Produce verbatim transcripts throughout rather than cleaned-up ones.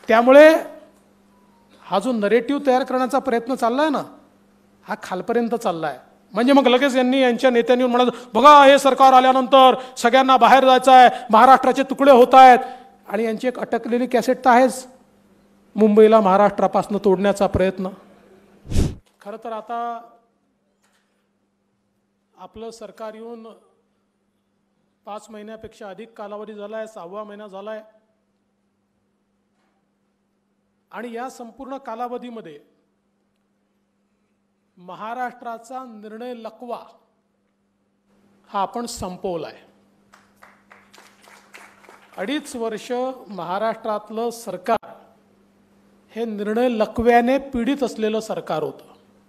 त्यामुळे हा जो नरेटिव्ह तयार करण्याचा प्रयत्न चालला आहे ना, हा खालपर्यंत चालला आहे. म्हणजे मग लगेच यांनी यांच्या नेत्यांनी म्हणाल, बघा हे सरकार आल्यानंतर सगळ्यांना बाहेर जायचं आहे, महाराष्ट्राचे तुकडे होत आहेत. आणि यांची एक अटकलेली कॅसेट तर आहेच, मुंबईला महाराष्ट्रापासून तोडण्याचा प्रयत्न. खरं तर आता आपलं सरकार येऊन पाच महिन्यापेक्षा अधिक कालावधी झाला आहे, सहावा महिना झाला आहे. आणि या संपूर्ण कालावधीमध्ये महाराष्ट्राचा निर्णय लकवा हा आपण संपवलाय. अडीच वर्ष महाराष्ट्रातलं सरकार हे निर्णय लकव्याने पीडित असलेलं सरकार होतं.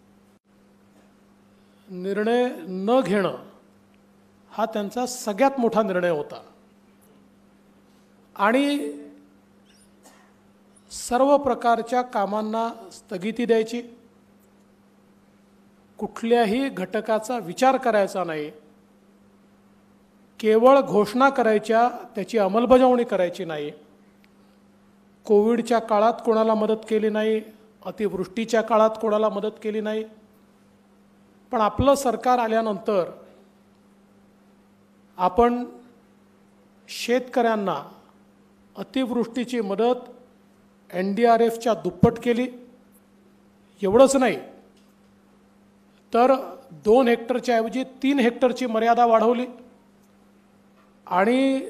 निर्णय न घेणं हा त्यांचा सगळ्यात मोठा निर्णय होता. आणि सर्व प्रकारच्या कामांना स्थगिती द्यायची, कुठल्याही घटकाचा विचार करायचा नाही, केवळ घोषणा करायच्या, त्याची अंमलबजावणी करायची नाही. कोविडच्या काळात कोणाला मदत केली नाही, अतिवृष्टीच्या काळात कोणाला मदत केली नाही. पण आपलं सरकार आल्यानंतर आपण शेतकऱ्यांना अतिवृष्टीची मदत एन डी आर एफच्या दुप्पट केली. एवढंच नाही तर दोन हेक्टरच्या ऐवजी तीन हेक्टरची मर्यादा वाढवली. आणि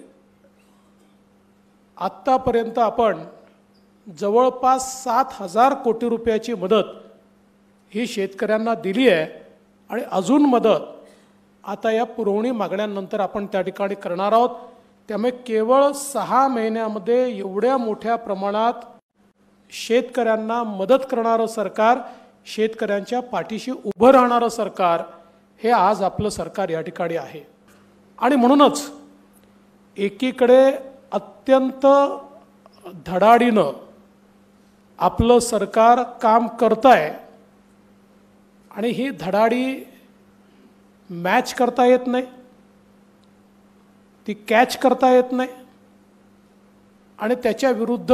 आत्तापर्यंत आपण जवळपास सात हजार कोटी रुपयाची मदत ही शेतकऱ्यांना दिली आहे. आणि अजून मदत आता या पुरवणी मागण्यांनंतर आपण त्या ठिकाणी करणार आहोत. त्यामुळे केवळ सहा महिन्यामध्ये एवढ्या मोठ्या प्रमाणात शेतकऱ्यांना मदत करणारं सरकार, शेतकऱ्यांच्या पाठीशी उभं राहणारं सरकार हे आज आपलं सरकार या ठिकाणी आहे. आणि म्हणूनच एकीकडे अत्यंत धडाडीनं आपलं सरकार काम करत आहे. आणि ही धडाडी मॅच करता येत नाही, ती कॅच करता येत नाही. आणि त्याच्या विरुद्ध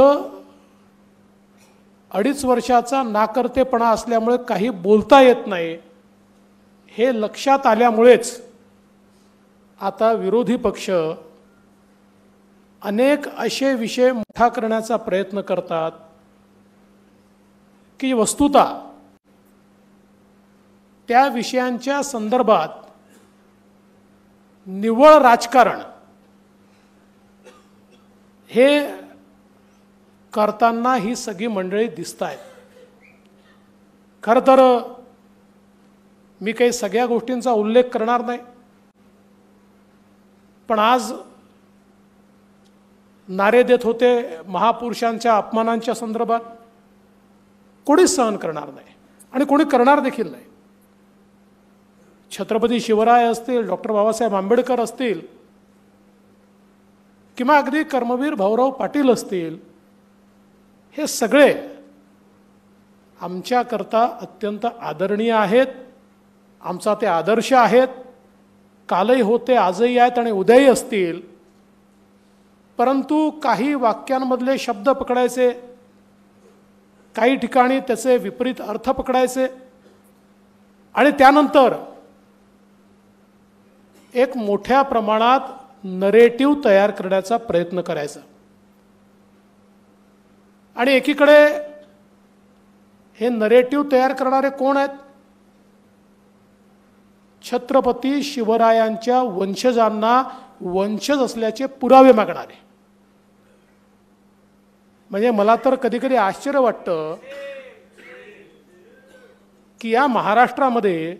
अडीच वर्षाचा नाकर्तेपणा असल्यामुळे काही बोलता येत नाही. हे लक्षात आल्यामुळेच आता विरोधी पक्ष अनेक असे विषय मोठा करण्याचा प्रयत्न करतात की वस्तुतः त्या विषयांच्या संदर्भात निव्वळ राजकारण हे करताना ही सगळी मंडळी दिसत आहेत. खरं तर मी काही सगळ्या गोष्टींचा उल्लेख करणार नाही, पण आज नारे देत होते महापुरुषांच्या अपमानांच्या संदर्भात, कोणीच सहन करणार नाही आणि कोणी करणार देखील नाही. छत्रपती शिवराय असतील, डॉक्टर बाबासाहेब आंबेडकर असतील किंवा अगदी कर्मवीर भाऊराव पाटील असतील, हे सगळे आमच्याकरता अत्यंत आदरणीय आहेत. आमचा ते आदर्श आहेत. कालही होते, आजही आहेत आणि उद्याही असतील. परंतु काही वाक्यांमधले शब्द पकडायचे, काही ठिकाणी त्याचे विपरीत अर्थ पकडायचे आणि त्यानंतर एक मोठ्या प्रमाणात नरेटिव्ह तयार करण्याचा प्रयत्न करायचा. आणि एकीकडे हे नरेटिव्ह तयार करणारे कोण आहेत? छत्रपती शिवरायांच्या वंशजांना वंशज असल्याचे पुरावे मागणारे. म्हणजे मला तर कधी कधी आश्चर्य वाटतं की या महाराष्ट्रामध्ये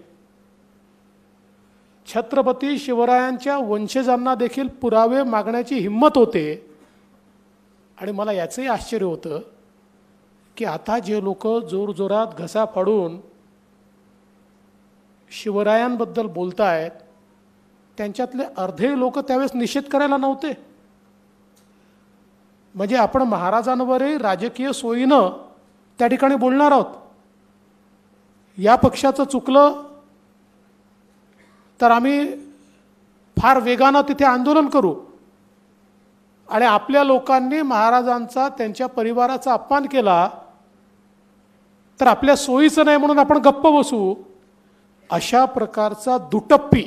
छत्रपती शिवरायांच्या वंशजांना देखील पुरावे मागण्याची हिंमत होते. आणि मला याचंही आश्चर्य होतं की आता जे लोक जोरजोरात घसा फाडून शिवरायांबद्दल बोलतायत, त्यांच्यातले अर्धे लोक त्यावेळेस निषेध करायला नव्हते. म्हणजे आपण महाराजांवरही राजकीय सोयीनं त्या ठिकाणी बोलणार आहोत. या पक्षाचं चुकलं तर आम्ही फार वेगानं तिथे आंदोलन करू. आणि आपल्या लोकांनी महाराजांचा त्यांच्या परिवाराचा अपमान केला तर आपल्या सोयीचं नाही म्हणून आपण गप्प बसू, अशा प्रकारचा दुटप्पी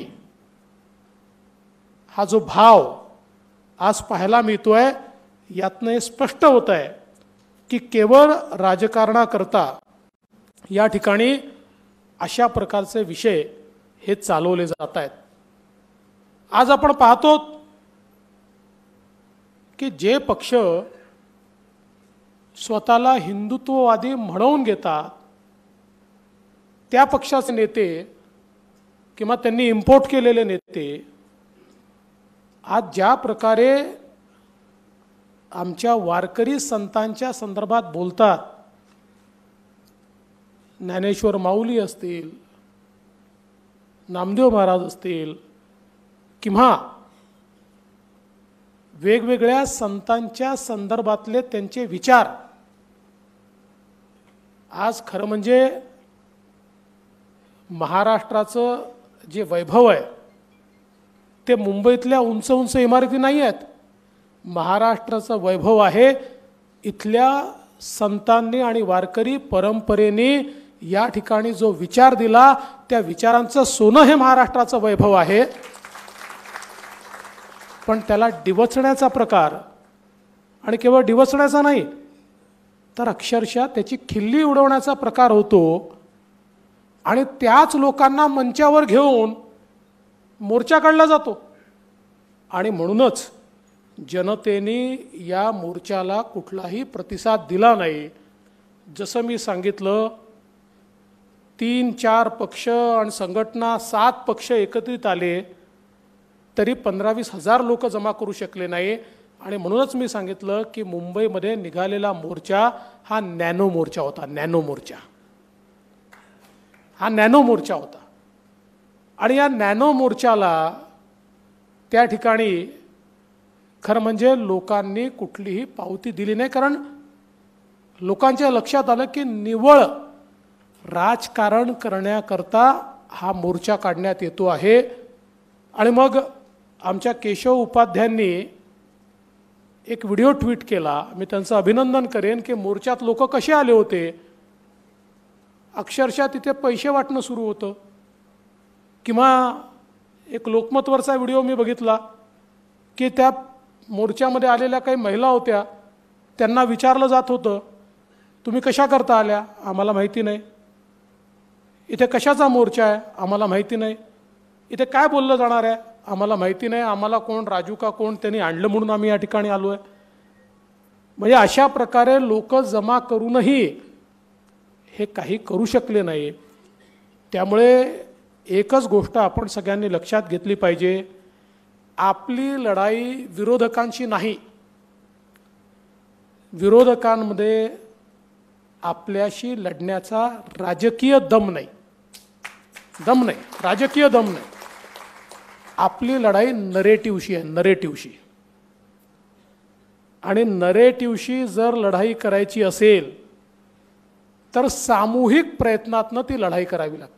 हा जो भाव आज पाहायला मिळतोय, यातनं हे स्पष्ट होत आहे की केवळ राजकारणाकरता या ठिकाणी अशा प्रकारचे विषय हे चालवले जात आहेत. आज आपण पाहतो की जे पक्ष स्वतःला हिंदुत्ववादी म्हणवून घेतात त्या पक्षाचे नेते किंवा त्यांनी इम्पोर्ट केलेले नेते आज ज्या प्रकारे आमच्या वारकरी संतांच्या संदर्भात बोलतात, ज्ञानेश्वर माऊली असतील, नामदेव महाराज असतील किंवा वेगवेगळ्या संतांच्या संदर्भातले त्यांचे विचार, आज खरं म्हणजे महाराष्ट्राचं जे वैभव आहे ते मुंबईतल्या उंच उंच इमारती नाही आहेत. महाराष्ट्राचं वैभव आहे इथल्या संतांनी आणि वारकरी परंपरेने या ठिकाणी जो विचार दिला त्या विचारांचं सोनं हे महाराष्ट्राचं वैभव आहे. पण त्याला डिवचण्याचा प्रकार, आणि केवळ डिवचण्याचा नाही तर अक्षरशः त्याची खिल्ली उडवण्याचा प्रकार होतो आणि त्याच लोकांना मंचावर घेऊन मोर्चा काढला जातो. आणि म्हणूनच जनतेने या मोर्चाला कुठलाही प्रतिसाद दिला नाही. जसं मी सांगितलं, तीन चार पक्ष आणि संघटना सात पक्ष एकत्रित आले तरी पंधरा वीस हजार लोक जमा करू शकले नाही. आणि म्हणूनच मी सांगितलं की मुंबईमध्ये निघालेला मोर्चा हा नॅनो मोर्चा होता. नॅनो मोर्चा हा नॅनो मोर्चा होता. आणि या नॅनो मोर्चाला त्या ठिकाणी खरं म्हणजे लोकांनी कुठलीही पावती दिली नाही, कारण लोकांच्या लक्षात आलं की निव्वळ राजकारण करण्याकरता हा मोर्चा काढण्यात येतो आहे. आणि मग आमच्या केशव उपाध्यांनी एक व्हिडिओ ट्विट केला. मी त्यांचं अभिनंदन करेन की मोर्चात लोक कसे आले होते. अक्षरशः तिथे पैसे वाटणं सुरू होतं. किंवा एक लोकमतवरचा व्हिडिओ मी बघितला की त्या मोर्चामध्ये आलेल्या काही महिला होत्या, त्यांना विचारलं जात होतं तुम्ही कशा करता आल्या, आम्हाला माहिती नाही. इथे कशाचा मोर्चा आहे, आम्हाला माहिती नाही. इथे काय बोललं जाणार आहे, आम्हाला माहिती नाही. आम्हाला कोण राजू का कोण त्यांनी आणलं म्हणून आम्ही या ठिकाणी आलो आहे. म्हणजे अशा प्रकारे लोक जमा करूनही हे काही करू शकले नाही. त्यामुळे एकच गोष्ट आपण सगळ्यांनी लक्षात घेतली पाहिजे, आपली लढाई विरोधकांशी नाही. विरोधकांमध्ये आपल्याशी लढण्याचा राजकीय दम नाही, दम नाही, राजकीय दम नाही. आपली लढाई नरेटिव्हशी आहे, नरेटिव्हशी. आणि नरेटिव्हशी जर लढाई करायची असेल तर सामूहिक प्रयत्नातनं ती लढाई करावी लागते.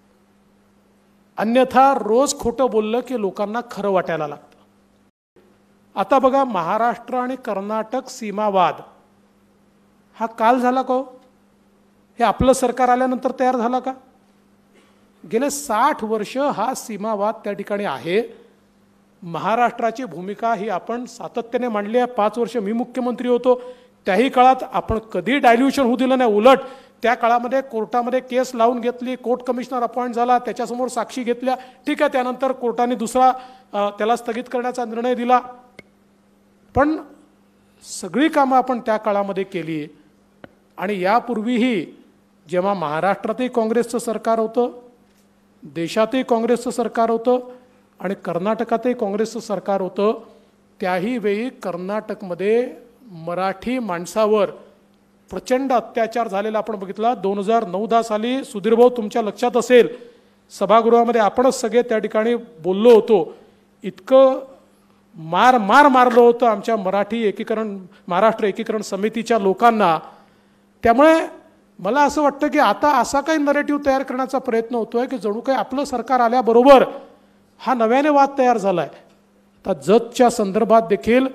अन्यथा रोज खोटं बोललं की लोकांना खरं वाटायला लागतं. आता बघा, महाराष्ट्र आणि कर्नाटक सीमावाद हा काल झाला का हो? हे आपलं सरकार आल्यानंतर तयार झाला का? गेले साठ वर्ष हा सीमावाद त्या ठिकाणी आहे. महाराष्ट्राची भूमिका ही आपण सातत्याने मांडली आहे. पाच वर्ष मी मुख्यमंत्री होतो, त्याही काळात आपण कधी डायल्युशन होऊ दिलं नाही. उलट त्या काळामध्ये कोर्टामध्ये केस लावून घेतली, कोर्ट कमिशनर अपॉइंट झाला, त्याच्यासमोर साक्षी घेतल्या, ठीक आहे. त्यानंतर कोर्टाने दुसरा त्याला स्थगित करण्याचा निर्णय दिला. पण सगळी कामं आपण त्या काळामध्ये केली. आणि यापूर्वीही जेव्हा महाराष्ट्रातही काँग्रेसचं सरकार होतं, देशातही काँग्रेसचं सरकार होतं आणि कर्नाटकातही काँग्रेसचं सरकार होतं, त्याही वेळी कर्नाटकमध्ये मराठी माणसावर प्रचंड अत्याचार झालेला आपण बघितला. दोन हजार नऊ दहा साली सुधीरभाऊ तुमच्या लक्षात असेल, सभागृहामध्ये आपणच सगळे त्या ठिकाणी बोललो होतो. इतकं मार मार मारलं होतं आमच्या मराठी एकीकरण महाराष्ट्र एकीकरण समितीच्या लोकांना. त्यामुळे मला असं वाटतं की आता असा काही नरेटिव्ह तयार करण्याचा प्रयत्न होतोय की जणू काही आपलं सरकार आल्याबरोबर हा नव्याने वाद तयार झाला आहे. आता जतच्या संदर्भात देखील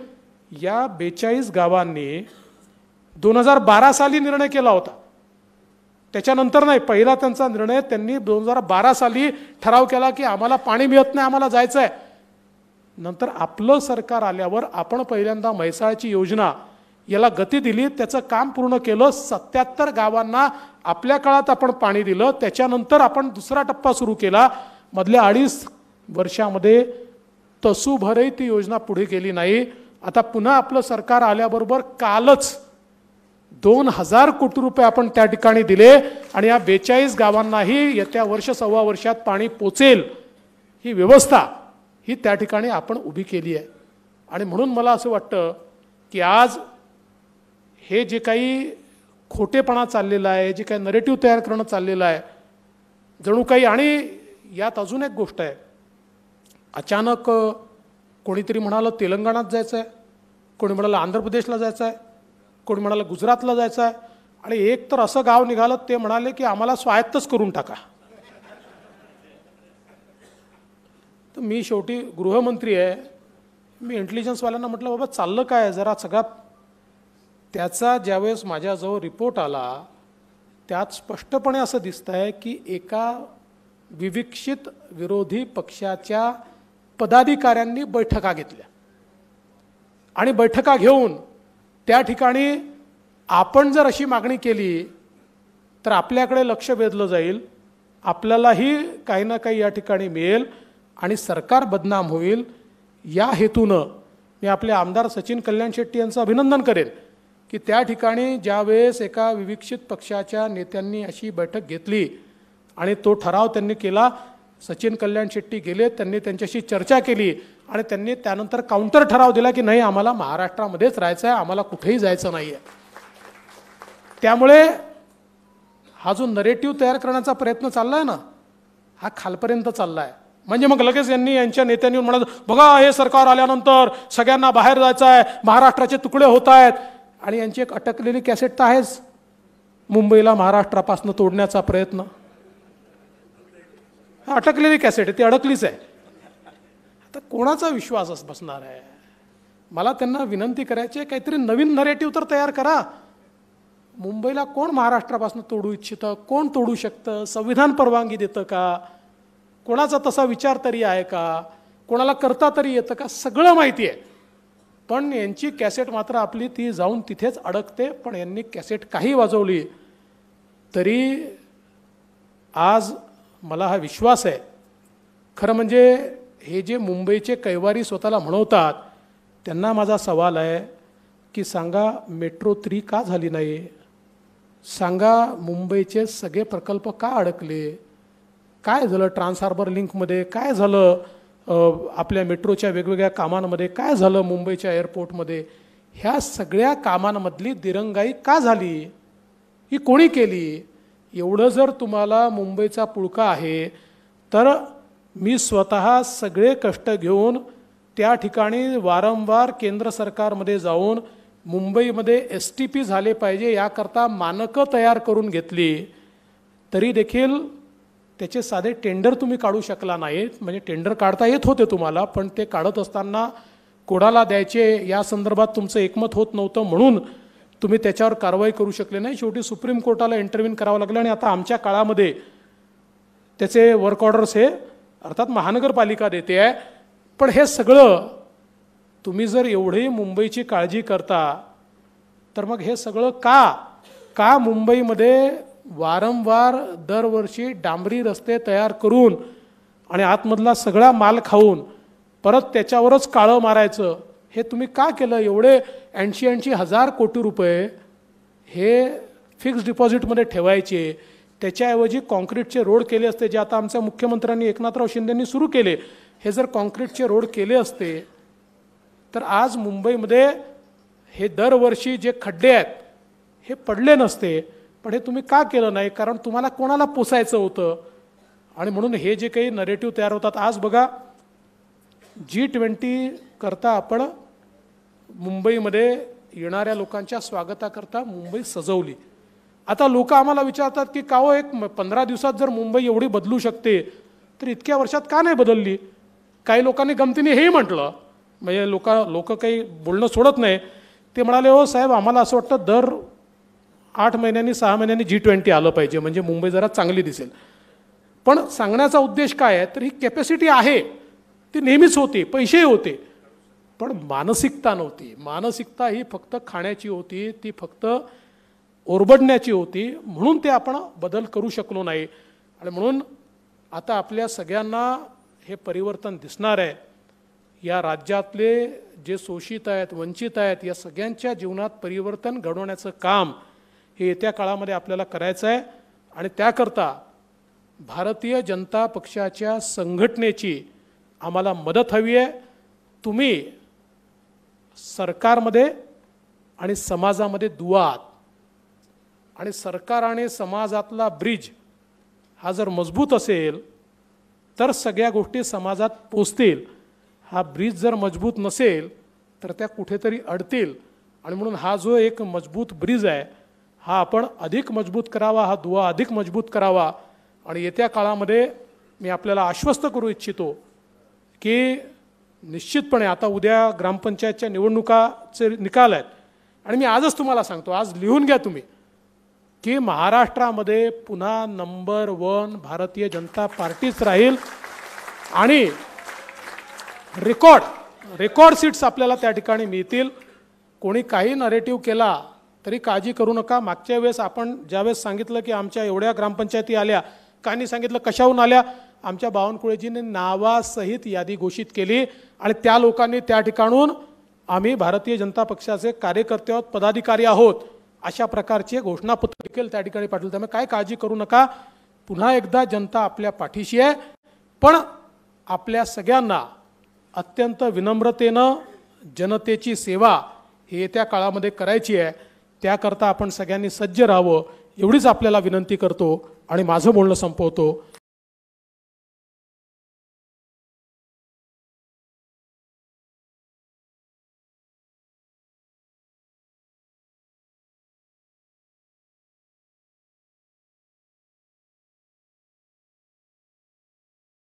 या बेचाळीस गावांनी दोन हजार बारा साली निर्णय केला होता. त्याच्यानंतर नाही, पहिला त्यांचा निर्णय त्यांनी दोन हजार बारा साली ठराव केला की आम्हाला पाणी मिळत नाही, आम्हाला जायचं आहे. नंतर आपलं सरकार आल्यावर आपण पहिल्यांदा म्हैसाळची योजना याला गती दिली, त्याचं काम पूर्ण केलं. सत्याहत्तर गावांना आपल्या काळात आपण पाणी दिलं. त्याच्यानंतर आपण दुसरा टप्पा सुरू केला. मधल्या अडीच वर्षामध्ये तसूभरही ती योजना पुढे गेली नाही. आता पुन्हा आपलं सरकार आल्याबरोबर कालच दोन हजार कोटी रुपये आपण त्या ठिकाणी दिले आणि या बेचाळीस गावांनाही येत्या वर्ष सव्वा वर्षात पाणी पोचेल ही व्यवस्था ही त्या ठिकाणी आपण उभी केली आहे. आणि म्हणून मला असं वाटतं की आज हे जे काही खोटेपणा चाललेला आहे, जे काही नरेटिव्ह तयार करणं चाललेलं आहे जणू काही, आणि यात अजून एक गोष्ट आहे, अचानक कोणीतरी म्हणालं तेलंगणात जायचं आहे, कोणी म्हणालं आंध्र प्रदेशला जायचं आहे, कोणी म्हणालं गुजरातला जायचं आहे, आणि एक तर असं गाव निघालं ते म्हणाले की आम्हाला स्वायत्तच करून टाका. तर मी शेवटी गृहमंत्री आहे, मी इंटेलिजन्सवाल्यांना म्हटलं बाबा चाललं काय जरा सगळा. त्याचा ज्यावेळेस माझ्याजवळ रिपोर्ट आला त्यात स्पष्टपणे असं दिसतं आहे की एका विविक्षित विरोधी पक्षाच्या पदाधिकाऱ्यांनी बैठका घेतल्या आणि बैठका घेऊन त्या ठिकाणी आपण जर अशी मागणी केली तर आपल्याकडे लक्ष वेधलं जाईल, आपल्यालाही काही ना काही या ठिकाणी मिळेल आणि सरकार बदनाम होईल. या हेतूनं मी आपले आमदार सचिन कल्याण शेट्टी यांचं अभिनंदन करेन की त्या ठिकाणी ज्यावेळेस एका विविक्षित पक्षाच्या नेत्यांनी अशी बैठक घेतली आणि तो ठराव त्यांनी केला, सचिन कल्याण शेट्टी गेले, त्यांनी त्यांच्याशी चर्चा केली आणि त्यांनी त्यानंतर काउंटर ठराव दिला की नाही आम्हाला महाराष्ट्रामध्येच राहायचं आहे, आम्हाला कुठेही जायचं नाही आहे. त्यामुळे हा जो नरेटिव्ह तयार करण्याचा प्रयत्न चालला आहे ना, हा खालपर्यंत चालला आहे. म्हणजे मग लगेच यांनी यांच्या नेत्यांनी म्हणाल बघा हे सरकार आल्यानंतर सगळ्यांना बाहेर जायचं आहे, महाराष्ट्राचे तुकडे होत आहेत. आणि यांची एक अटकलेली कॅसेट तर आहेच, मुंबईला महाराष्ट्रापासून तोडण्याचा प्रयत्न. अटकलेली कॅसेट आहे, ती अडकलीच आहे. आता कोणाचा विश्वास बसणार आहे? मला त्यांना विनंती करायची आहे काहीतरी नवीन नरेटिव्ह तर तयार करा. मुंबईला कोण महाराष्ट्रापासून तोडू इच्छितं, कोण तोडू शकतं, संविधान परवानगी देतं का, कोणाचा तसा विचार तरी आहे का, कोणाला करता तरी येतं का, सगळं माहिती आहे. पण यांची कॅसेट मात्र आपली ती जाऊन तिथेच अडकते. पण यांनी कॅसेट काही वाजवली तरी आज मला हा विश्वास आहे. खरं म्हणजे हे जे मुंबईचे कैवारी स्वतःला म्हणवतात त्यांना माझा सवाल आहे की सांगा मेट्रो थ्री का झाली नाही, सांगा मुंबईचे सगळे प्रकल्प का अडकले, काय झालं ट्रान्स हार्बर लिंकमध्ये, काय झालं आपल्या मेट्रोच्या वेगवेगळ्या कामांमध्ये, काय झालं मुंबईच्या एअरपोर्टमध्ये. ह्या सगळ्या कामांमधली दिरंगाई का झाली, ही कोणी केली. एवढं जर तुम्हाला मुंबईचा पुळका आहे तर मी स्वतः सगळे कष्ट घेऊन त्या ठिकाणी वारंवार केंद्र सरकारमध्ये जाऊन मुंबईमध्ये एस टी पी झाले पाहिजे याकरता मानकं तयार करून घेतली. तरी देखील त्याचे साधे टेंडर तुम्ही काढू शकला नाहीत. म्हणजे टेंडर काढता येत होते तुम्हाला, पण ते काढत असताना कोणाला द्यायचे या संदर्भात तुमचं एकमत होत नव्हतं म्हणून तुम्ही त्याच्यावर कारवाई करू शकले नाही. शेवटी सुप्रीम कोर्टाला इंटरव्ह्यू करावं लागलं आणि आता आमच्या काळामध्ये त्याचे वर्क ऑर्डर्स हे अर्थात महानगरपालिका देते आहे. पण हे सगळं तुम्ही जर एवढी मुंबईची काळजी करता तर मग हे सगळं का का मुंबईमध्ये वारंवार दरवर्षी डांबरी रस्ते तयार करून आणि आतमधला सगळा माल खाऊन परत त्याच्यावरच काळं मारायचं हे तुम्ही का केलं. एवढे ऐंशी ऐंशी हजार कोटी रुपये हे फिक्स डिपॉझिटमध्ये ठेवायचे, त्याच्याऐवजी कॉन्क्रीटचे रोड केले असते जे आता आमच्या मुख्यमंत्र्यांनी एकनाथराव शिंदेंनी सुरू केले. हे जर कॉन्क्रीटचे रोड केले असते तर आज मुंबईमध्ये हे दरवर्षी जे खड्डे आहेत हे पडले नसते. पण हे तुम्ही का केलं नाही, कारण तुम्हाला कोणाला पोसायचं होतं. आणि म्हणून हे जे काही नरेटिव्ह तयार होतात, आज बघा जी ट्वेंटी करता आपण मुंबईमध्ये येणाऱ्या लोकांच्या स्वागताकरता मुंबई सजवली. आता लोक आम्हाला विचारतात की का हो एक पंधरा दिवसात जर मुंबई एवढी बदलू शकते तर इतक्या वर्षात का नाही बदलली. काही लोकांनी गमतीने हेही म्हटलं म्हणजे लोक लोक काही बोलणं सोडत नाही. ते म्हणाले हो साहेब आम्हाला असं वाटतं दर आठ महिन्यांनी सहा महिन्यांनी जी ट्वेंटी आलं पाहिजे म्हणजे मुंबई जरा चांगली दिसेल. पण सांगण्याचा उद्देश काय आहे तर ही कॅपॅसिटी आहे, ती नेहमीच होती, पैसेही होते, पण मानसिकता नव्हती. मानसिकता ही फक्त खाण्याची होती, ती फक्त ओरबडण्याची होती, म्हणून ते आपण बदल करू शकलो नाही. आणि म्हणून आता आपल्या सगळ्यांना हे परिवर्तन दिसणार आहे. या राज्यातले जे शोषित आहेत, वंचित आहेत, या सगळ्यांच्या जीवनात परिवर्तन घडवण्याचं काम हे येत्या काळामध्ये आपल्याला करायचं आहे. आणि त्याकरता भारतीय जनता पक्षाच्या संघटनेची आम्हाला मदत हवी आहे. तुम्ही सरकारमध्ये आणि समाजामध्ये दुवा आहात आणि सरकार आणि समाजातला ब्रिज हा जर मजबूत असेल तर सगळ्या गोष्टी समाजात पोचतील. हा ब्रिज जर मजबूत नसेल तर त्या कुठेतरी अडतील. आणि म्हणून हा जो एक मजबूत ब्रिज आहे हा आपण अधिक मजबूत करावा, हा दुवा अधिक मजबूत करावा. आणि येत्या काळामध्ये मी आपल्याला आश्वस्त करू इच्छितो की निश्चितपणे आता उद्या ग्रामपंचायतच्या निवडणुकाचे निकाल आहेत आणि मी आजच तुम्हाला सांगतो, आज लिहून घ्या तुम्ही, की महाराष्ट्रामध्ये पुन्हा नंबर वन भारतीय जनता पार्टीच राहील आणि रेकॉर्ड रेकॉर्ड सीट्स आपल्याला त्या ठिकाणी मिळतील. कोणी काही नरेटिव्ह केला तरी काळजी करू नका. मागच्या वेळेस आपण ज्यावेळेस सांगितलं की आमच्या एवढ्या ग्रामपंचायती आल्या, कानी सांगितलं कशाहून आल्या, आमच्या बावनकुळेजींनी नावासहित यादी घोषित केली आणि त्या लोकांनी त्या ठिकाणून आम्ही भारतीय जनता पक्षाचे कार्यकर्ते आहोत, पदाधिकारी आहोत अशा प्रकारचे घोषणापत्र देखील त्या ठिकाणी पाठवलं. त्यामुळे काय काळजी करू नका. पुन्हा एकदा जनता आपल्या पाठीशी आहे. पण आपल्या सगळ्यांना अत्यंत विनम्रतेनं जनतेची सेवा ही येत्या काळामध्ये करायची आहे. त्याकरता आपण सगळ्यांनी सज्ज राहावं एवढीच आपल्याला विनंती करतो आणि माझं बोलणं संपवतो.